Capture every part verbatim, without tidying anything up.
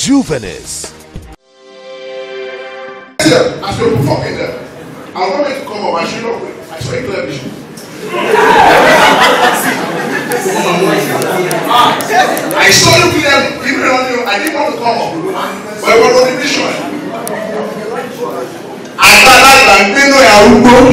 Juvenis. As you're performing there, I was going to come up, I should not wait. I saw a clear vision. I saw you clearly, even on you, I didn't want to come up, but it was on the vision. I thought that I didn't know I would go.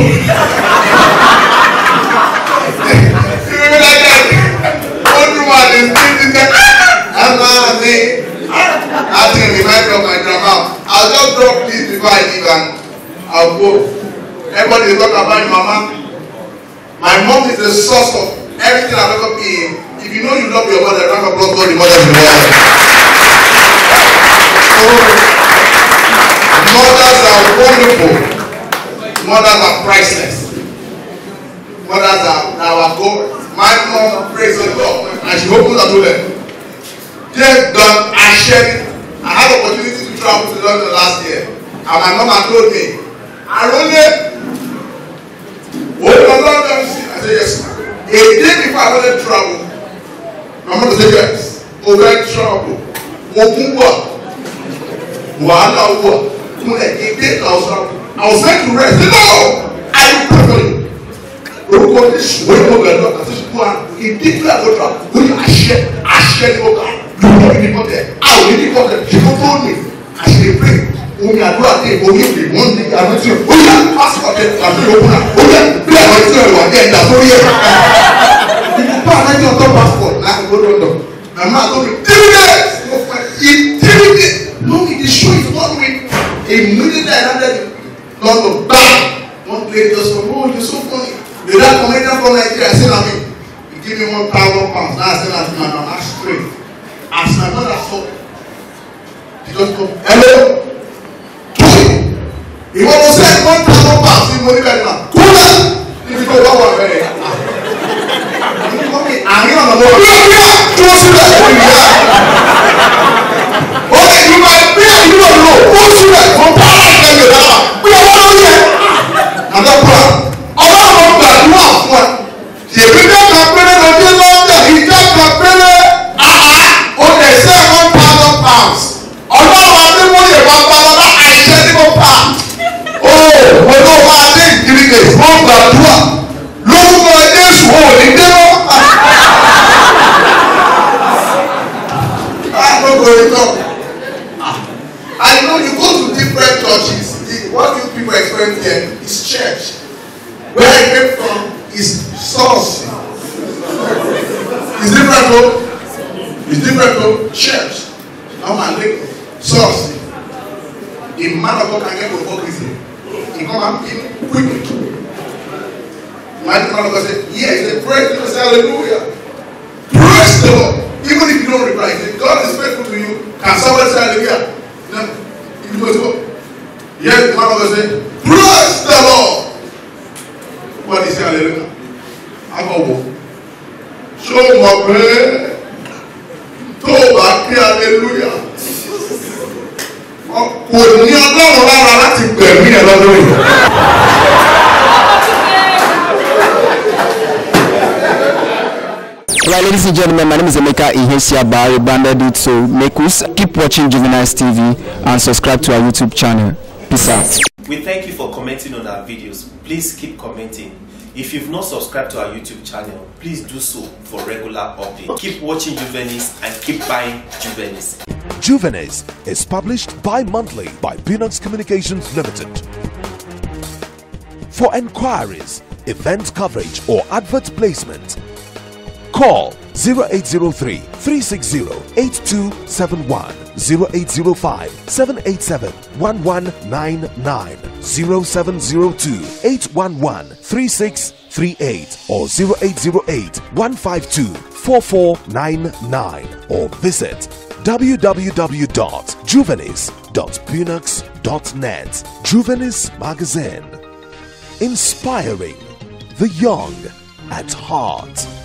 You know like that? Everyone is thinking that I'm not me. I think remind me of my grandma. I'll just drop this before I leave and I'll go. Everybody is talking about my mama. My mom is the source of everything I've ever been. If you know you love your mother, round of applause for the mother in the world. So, mothers are wonderful. Mothers are priceless. Mothers are our God. My mom prays the Lord and she opens her to them. They've done and shared. I had the opportunity to travel to London last year. And my mom had told me, I only hold on London. I said, yes. A day before I wanted to travel, my mother said, yes. Over travel. Ogunwa. Wahala Uwa. A day I was travel. I was meant to rest. No! I will pray for you. Orúkọ Jésù wọ́n yóò bẹ̀rẹ̀ lọ́kàn tó ṣubú wa. Ìdí ìgbà àgbọ̀dọ̀ wọ́n yóò àṣẹ àṣẹ ní ọkà. Lọ́wọ́ ìdí kọ́tẹ̀. Àwọn ìdí kọ́tẹ̀ ṣe kó tó ní àṣẹ pé omi àdúrà dé omi ìdè wọ́n ní àwọn tí ó yà pásítọ̀tẹ̀ àti ìyókùnà. Ó yẹ bí àwọn tí ó wà ní ẹ̀dá sórí ẹ̀. Ìdúpá alájọ ọ̀tọ̀ pásítọ̀tì láti gbọ́dọ̀ lọ. Màmá àtọ́mi three days. In three days. No, the show is one week. Immediately I landed London. Bam! One plane just from, oh, you're so funny. The that comedian from Nigeria, I said, I mean, he give me one thousand pounds. Now I said, I my mama straight. As my mother saw, he just come, hello? He want to send one thousand pounds in money right now. Cool. If you go one one very. You come in, and you on the board. Yeah, yeah. Close it up. Okay, you might be, you don't know. Close it up. From power to the power. We are one on here. I'm not proud. Ọlọ́run gbàdúrà fún ẹ. Ṣèbí dẹ́ka péré lójú lọ́dẹ̀ ìjọba péré. Àhá o lè ṣe one thousand pounds. Ọlọ́run Adémọ́yè Babalọ́lá àìṣẹ́ ní mo pa. O mo ló máa dé ìdílé lè fún gbàdúrà. Lórúkọ Jésù ò ní dé mọ́. I know you go to different churches. What you people experience here is church. Where I came from is source. It's different from it's different from church. I'm a little source. A man of God can get hypocrisy. He come and kill quickly. My man of God said, yeah, he said, praise the Lord, hallelujah. Praise the Lord. Even if you don't reply, if God is faithful to you, can somebody say hallelujah? No. If you go to God. Yes, the man of God said, praise the Lord. What is hallelujah? Agogo. Show my prayer. Toba ki hallelujah. Kò ní Ọlọ́run lára láti gbẹ̀mí ẹ̀ lọ́dún yìí. Right, ladies and gentlemen, my name is Emeka Ihesiaba, rebranded it to Mekus. Keep watching JuvenisTV and subscribe to our YouTube channel. Peace out. We thank you for commenting on our videos. Please keep commenting. If you've not subscribed to our YouTube channel, please do so for regular updates. Keep watching Juvenis and keep buying Juvenis. Juvenis is published bi-monthly by Peanuts Communications Limited. For enquiries, event coverage or advert placement, call zero eight zero three, three six zero, eight two seven one, zero eight zero five, seven eight seven, one one nine nine, zero seven zero two, eight one one, three six three eight or zero eight zero eight, one five two, four four nine nine or visit w w w dot juvenis dot punux dot net. Juvenis Magazine, inspiring the young at heart.